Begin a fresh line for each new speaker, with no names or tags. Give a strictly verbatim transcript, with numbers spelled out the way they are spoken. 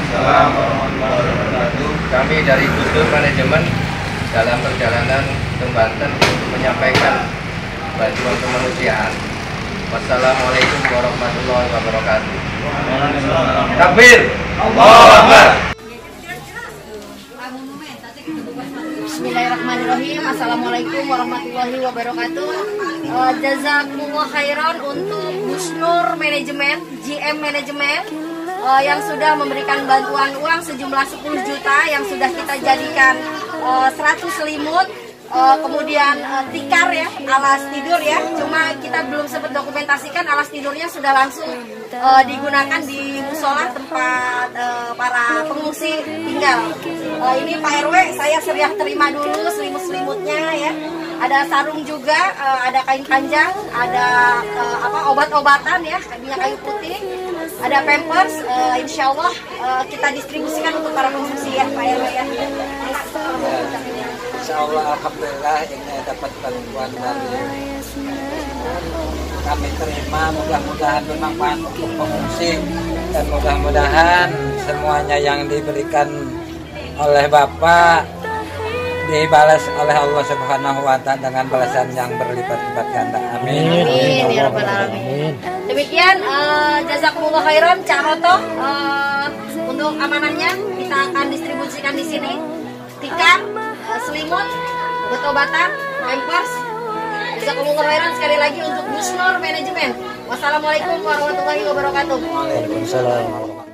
Waalaikumsalam warahmatullahi wabarakatuh. Kami dari Gusdur Manajemen dalam perjalanan ke Banten untuk menyampaikan bantuan kemanusiaan. Wassalamualaikum warahmatullahi wabarakatuh. Takbir. Allahu Akbar.
Bismillahirrahmanirrahim. Assalamualaikum warahmatullahi wabarakatuh. Uh, Jazakumullah khairan untuk Gusdur Manajemen, G M Manajemen uh, yang sudah memberikan bantuan uang sejumlah sepuluh juta yang sudah kita jadikan uh, seratus selimut. Uh, kemudian uh, tikar ya, alas tidur ya, cuma kita belum sempat dokumentasikan alas tidurnya sudah langsung uh, digunakan di musola tempat uh, para pengungsi tinggal. Uh, ini Pak R W, saya seriah terima dulu selimut-selimutnya ya. Ada sarung juga, uh, ada kain panjang, ada uh, apa obat-obatan ya, minyak kayu putih, ada pampers. Uh, insya Allah uh, kita distribusikan untuk para pengungsi ya Pak R W ya.
Insya Allah alhamdulillah ini dapat bantuan dari kami terima, mudah-mudahan bermanfaat untuk pengungsi dan mudah-mudahan semuanya yang diberikan oleh Bapak dibalas oleh Allah Subhanahu wa Ta'ala dengan balasan yang berlipat-lipat ganda. Amin.
Amin ya rabbal alamin. Demikian uh, jazakumullah khairan Cak Roto, uh, untuk amanahnya kita akan distribusikan di sini tikar, uh, selimut, obat-obatan, pampers. Jazakumullah khairan sekali lagi untuk Gusdur Manajemen. Wassalamualaikum warahmatullahi wabarakatuh.
Waalaikumsalam.